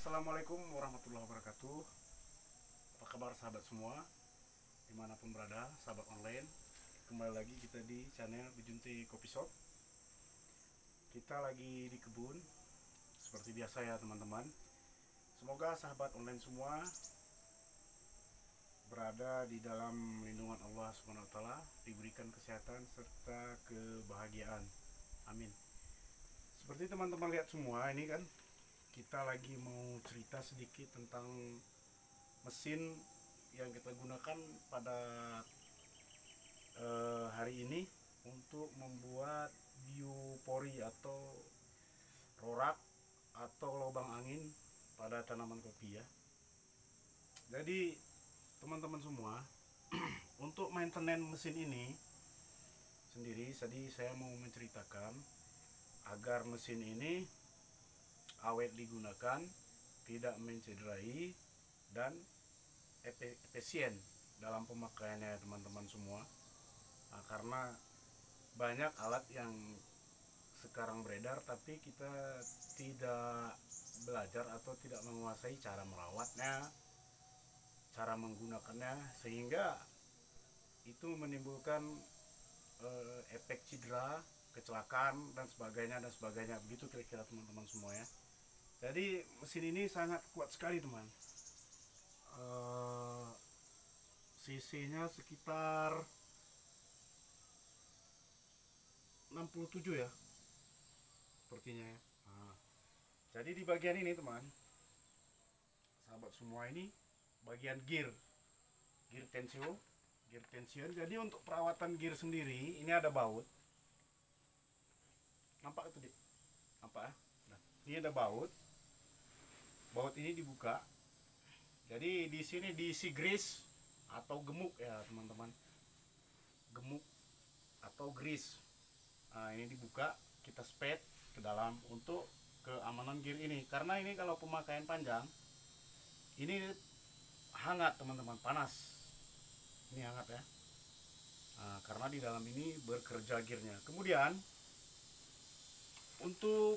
Assalamualaikum warahmatullahi wabarakatuh. Apa kabar sahabat semua, dimanapun berada, sahabat online. Kembali lagi kita di channel Bijunti Coffee Shop. Kita lagi di kebun, seperti biasa ya teman-teman. Semoga sahabat online semua berada di dalam lindungan Allah SWT, diberikan kesehatan serta kebahagiaan. Amin. Seperti teman-teman lihat semua, ini kan kita lagi mau cerita sedikit tentang mesin yang kita gunakan pada hari ini untuk membuat biopori atau rorak atau lubang angin pada tanaman kopi ya. Jadi teman-teman semua, untuk maintenance mesin ini sendiri, tadi saya mau menceritakan agar mesin ini awet digunakan, tidak mencederai, dan efisien dalam pemakaiannya teman-teman semua. Nah, karena banyak alat yang sekarang beredar tapi kita tidak belajar atau tidak menguasai cara merawatnya, cara menggunakannya, sehingga itu menimbulkan efek cedera, kecelakaan dan sebagainya begitu kira-kira teman-teman semua ya. Jadi mesin ini sangat kuat sekali teman. CC-nya sekitar 67 ya sepertinya ya. Nah, jadi di bagian ini teman, sahabat semua, ini bagian gear tension. Jadi untuk perawatan gear sendiri ini ada baut. Nampak itu, Dik? Nampak ya? Nah, ini ada baut. Baut ini dibuka. Jadi di sini diisi grease atau gemuk ya, teman-teman. Gemuk atau grease. Nah, ini dibuka, kita spet ke dalam untuk keamanan gear ini. Karena ini kalau pemakaian panjang, ini hangat, teman-teman, panas. Ini hangat ya. Nah, karena di dalam ini bekerja gearnya. Kemudian untuk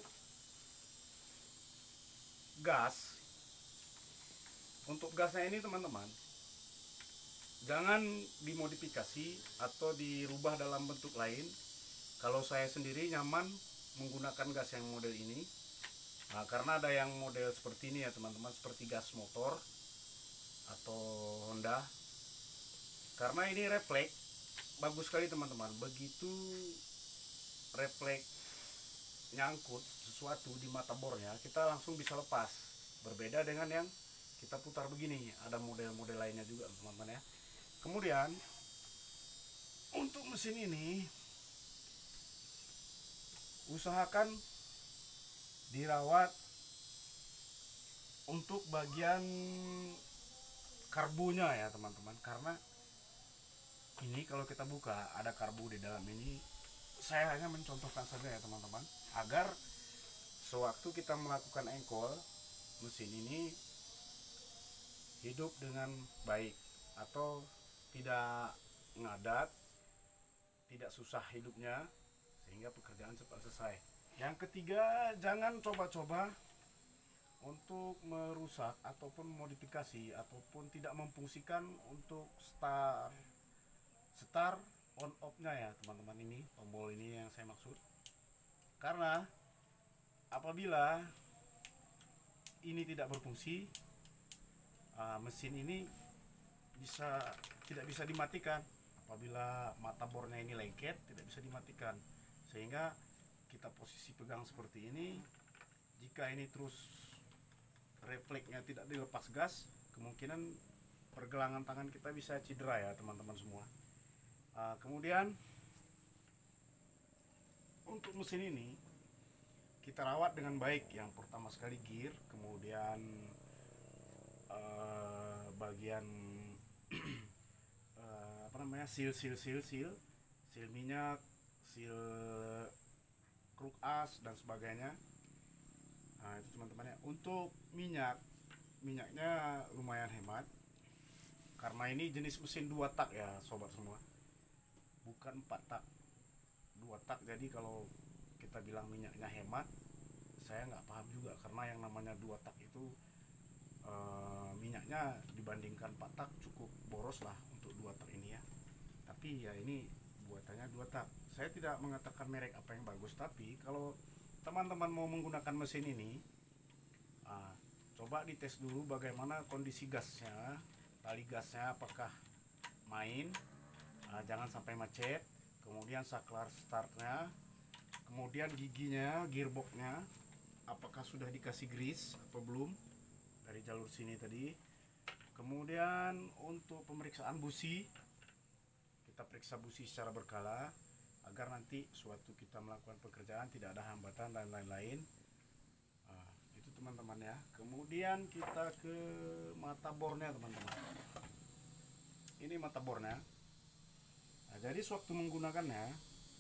gas, untuk gasnya ini teman-teman, jangan dimodifikasi atau dirubah dalam bentuk lain. Kalau saya sendiri nyaman menggunakan gas yang model ini. Nah, karena ada yang model seperti ini ya teman-teman, seperti gas motor atau Honda. Karena ini refleks bagus sekali teman-teman. Begitu refleks nyangkut sesuatu di mata bornya, kita langsung bisa lepas. Berbeda dengan yang kita putar begini, ada model-model lainnya juga teman-teman ya. Kemudian untuk mesin ini usahakan dirawat untuk bagian karbunya ya teman-teman, karena ini kalau kita buka ada karbu di dalam ini. Saya hanya mencontohkan saja ya teman-teman, agar sewaktu kita melakukan engkol, mesin ini hidup dengan baik atau tidak ngadat, tidak susah hidupnya, sehingga pekerjaan cepat selesai. Yang ketiga, jangan coba-coba untuk merusak ataupun modifikasi ataupun tidak memfungsikan untuk start on off-nya ya teman-teman. Ini tombol ini yang saya maksud. Karena apabila ini tidak berfungsi, mesin ini tidak bisa dimatikan. Apabila mata bornya ini lengket, tidak bisa dimatikan, sehingga kita posisi pegang seperti ini. Jika ini terus refleksnya tidak dilepas gas, kemungkinan pergelangan tangan kita bisa cedera ya teman-teman semua. Kemudian untuk mesin ini kita rawat dengan baik. Yang pertama sekali gear, kemudian bagian seal minyak, seal kruk as dan sebagainya. Nah, itu teman-teman ya. Untuk minyaknya lumayan hemat, karena ini jenis mesin 2 tak ya sobat semua, bukan 4 tak, 2 tak. Jadi kalau kita bilang minyaknya hemat, saya nggak paham juga, karena yang namanya 2 tak itu minyaknya dibandingkan 4 tak cukup boros lah untuk 2 tak ini ya. Tapi ya ini buatannya 2 tak. Saya tidak mengatakan merek apa yang bagus, tapi kalau teman-teman mau menggunakan mesin ini, coba dites dulu bagaimana kondisi gasnya, tali gasnya apakah main, jangan sampai macet. Kemudian saklar startnya, kemudian giginya, gearboxnya apakah sudah dikasih grease atau belum dari jalur sini tadi. Kemudian untuk pemeriksaan busi, kita periksa busi secara berkala agar nanti suatu kita melakukan pekerjaan tidak ada hambatan dan lain-lain. Itu teman-teman ya. Kemudian kita ke mata bornya teman-teman. Ini mata bornya. Jadi sewaktu menggunakannya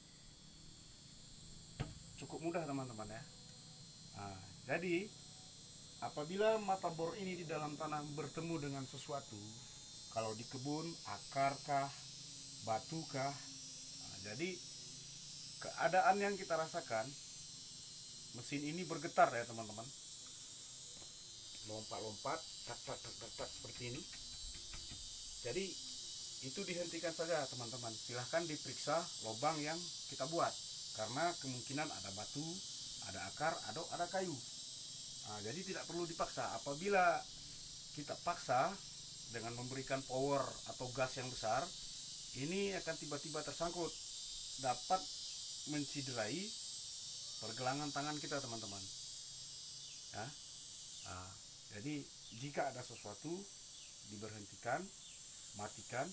cukup mudah teman-teman ya. Jadi apabila mata bor ini di dalam tanah bertemu dengan sesuatu, kalau di kebun, akar kah, batu kah, jadi keadaan yang kita rasakan, mesin ini bergetar ya teman-teman, lompat-lompat, tak seperti ini. Jadi itu dihentikan saja teman-teman. Silahkan diperiksa lubang yang kita buat, karena kemungkinan ada batu, ada akar, atau ada kayu. Jadi tidak perlu dipaksa. Apabila kita paksa dengan memberikan power atau gas yang besar, ini akan tiba-tiba tersangkut, dapat menciderai pergelangan tangan kita teman-teman ya. Jadi jika ada sesuatu diberhentikan, matikan,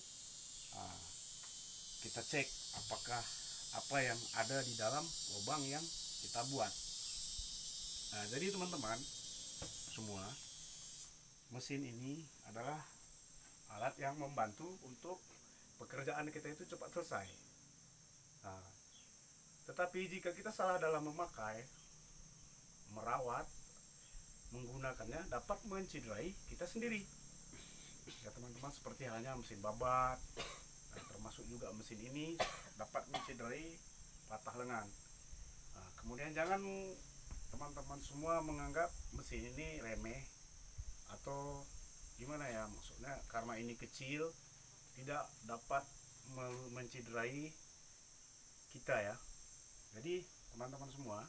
kita cek apakah apa yang ada di dalam lubang yang kita buat. Jadi teman-teman semua, mesin ini adalah alat yang membantu untuk pekerjaan kita itu cepat selesai. Tetapi jika kita salah dalam memakai, merawat, menggunakannya, dapat menciderai kita sendiri ya teman-teman. Seperti halnya mesin babat, termasuk juga mesin ini dapat menciderai patah lengan. Kemudian jangan teman-teman semua menganggap mesin ini remeh atau gimana ya, maksudnya karena ini kecil tidak dapat menciderai kita ya. Jadi teman-teman semua,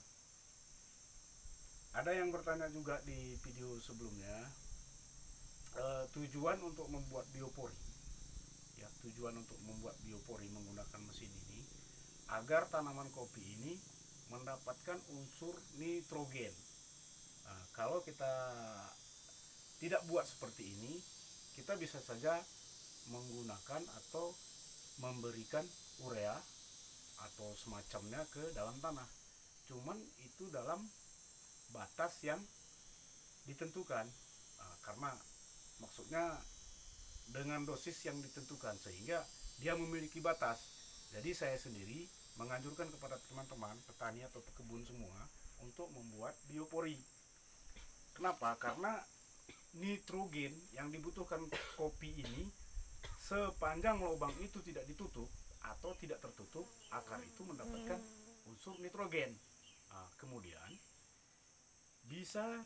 ada yang bertanya juga di video sebelumnya, tujuan untuk membuat biopori ya, tujuan untuk membuat biopori menggunakan mesin ini agar tanaman kopi ini mendapatkan unsur nitrogen. Kalau kita tidak buat seperti ini, kita bisa saja menggunakan atau memberikan urea atau semacamnya ke dalam tanah. Cuman itu dalam batas yang ditentukan, karena maksudnya dengan dosis yang ditentukan, sehingga dia memiliki batas. Jadi saya sendiri menganjurkan kepada teman-teman petani atau pekebun semua untuk membuat biopori. Kenapa? Karena nitrogen yang dibutuhkan kopi ini, sepanjang lubang itu tidak ditutup atau tidak tertutup, akar itu mendapatkan unsur nitrogen. Kemudian bisa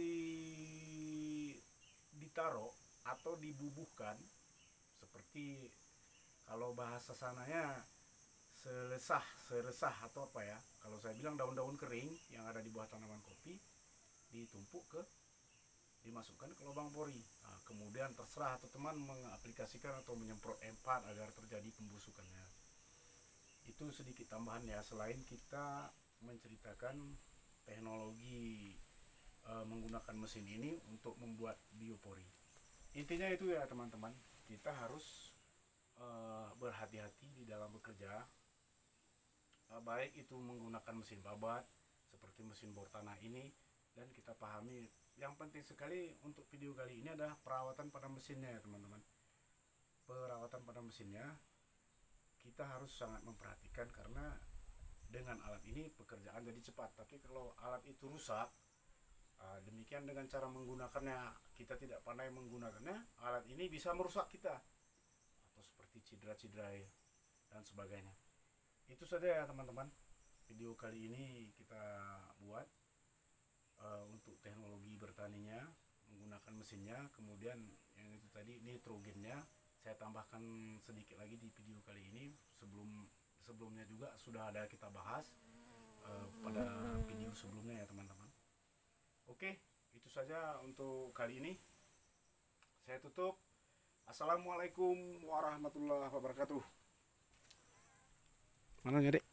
ditaruh atau dibubuhkan, seperti kalau bahasa sananya seresah atau apa ya, kalau saya bilang daun-daun kering yang ada di bawah tanaman kopi ditumpuk dimasukkan ke lubang pori. Kemudian terserah atau teman mengaplikasikan atau menyemprot empat agar terjadi pembusukannya. Itu sedikit tambahan ya, selain kita menceritakan teknologi menggunakan mesin ini untuk membuat biopori. Intinya itu ya teman-teman, kita harus berhati-hati di dalam bekerja, baik itu menggunakan mesin babat seperti mesin bor tanah ini, dan kita pahami yang penting sekali untuk video kali ini adalah perawatan pada mesinnya ya teman-teman. Perawatan pada mesinnya kita harus sangat memperhatikan, karena dengan alat ini pekerjaan jadi cepat. Tapi kalau alat itu rusak, demikian dengan cara menggunakannya, kita tidak pandai menggunakannya, alat ini bisa merusak kita atau seperti cedera-cedera dan sebagainya. Itu saja ya teman-teman, video kali ini kita buat untuk teknologi bertaninya menggunakan mesinnya, kemudian yang itu tadi nitrogennya saya tambahkan sedikit lagi di video kali ini. Sebelumnya juga sudah ada kita bahas pada video sebelumnya ya teman-teman. Oke, itu saja untuk kali ini. Saya tutup. Assalamualaikum warahmatullahi wabarakatuh. Mana ya, Dek?